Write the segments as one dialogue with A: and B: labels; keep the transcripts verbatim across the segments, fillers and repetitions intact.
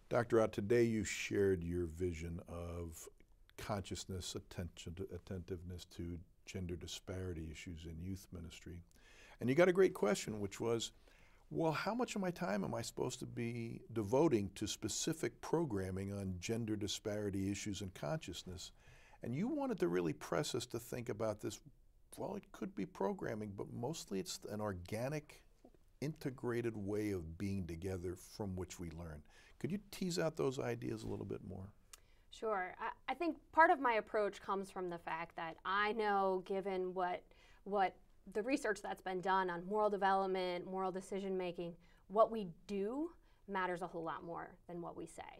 A: Doctor Ott, today you shared your vision of consciousness, attention, to, attentiveness to gender disparity issues in youth ministry. And you got a great question, which was, well, how much of my time am I supposed to be devoting to specific programming on gender disparity issues and consciousness? And you wanted to really press us to think about this. Well, it could be programming, but mostly it's an organic, integrated way of being together from which we learn. Could you tease out those ideas a little bit more?
B: Sure. I, I think part of my approach comes from the fact that I know, given what, what the research that's been done on moral development, moral decision making, what we do matters a whole lot more than what we say.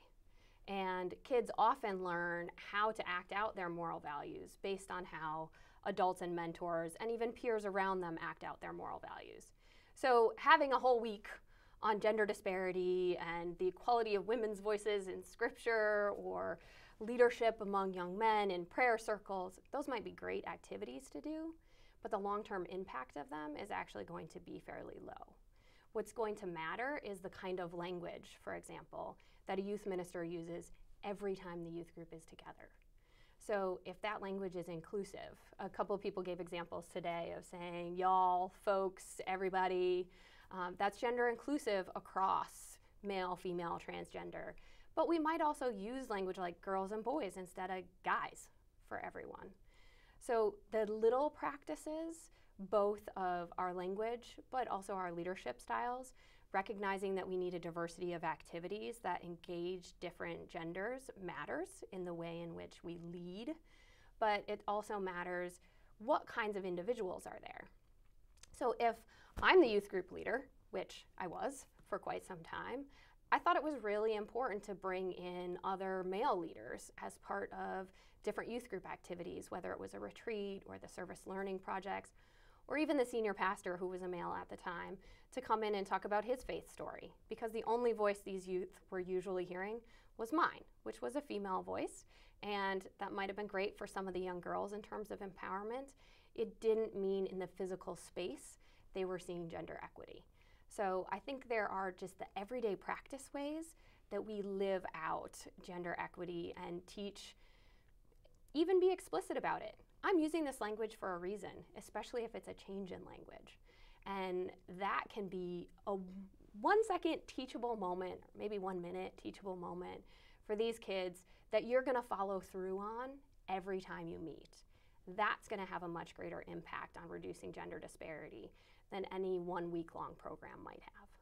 B: And kids often learn how to act out their moral values based on how adults and mentors and even peers around them act out their moral values. So having a whole week on gender disparity and the equality of women's voices in scripture or leadership among young men in prayer circles, those might be great activities to do, but the long-term impact of them is actually going to be fairly low. What's going to matter is the kind of language, for example, that a youth minister uses every time the youth group is together. So if that language is inclusive, a couple of people gave examples today of saying y'all, folks, everybody, um, that's gender inclusive across male, female, transgender. But we might also use language like girls and boys instead of guys for everyone. So the little practices, both of our language, but also our leadership styles, recognizing that we need a diversity of activities that engage different genders matters in the way in which we lead, but it also matters what kinds of individuals are there. So if I'm the youth group leader, which I was for quite some time, I thought it was really important to bring in other male leaders as part of different youth group activities, whether it was a retreat or the service learning projects, or even the senior pastor, who was a male at the time, to come in and talk about his faith story, because the only voice these youth were usually hearing was mine, which was a female voice, and that might have been great for some of the young girls in terms of empowerment. It didn't mean in the physical space they were seeing gender equity. So I think there are just the everyday practice ways that we live out gender equity and teach, even be explicit about it. I'm using this language for a reason, especially if it's a change in language. And that can be a one second teachable moment, maybe one minute teachable moment for these kids that you're gonna follow through on every time you meet. That's gonna have a much greater impact on reducing gender disparity than any one week long program might have.